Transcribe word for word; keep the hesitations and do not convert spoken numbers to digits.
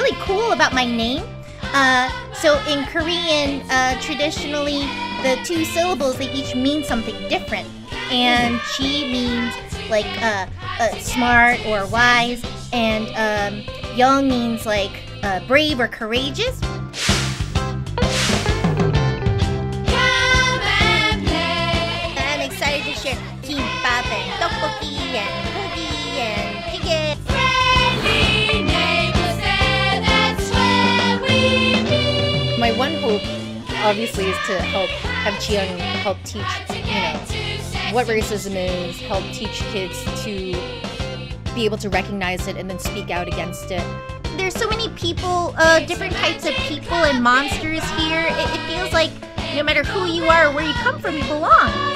really cool about my name. Uh, so in Korean, uh, traditionally, the two syllables, they each mean something different. And Chi means like uh, uh, smart or wise, and um, Young means like uh, brave or courageous. I'm excited to share kimbap and tteokbokki and gogi and jjigae. My one hope, obviously, is to help have Chiyoung help teach, you know, what racism is, help teach kids to be able to recognize it and then speak out against it. There's so many people, uh, different types of people and monsters here. It, it feels like no matter who you are or where you come from, you belong.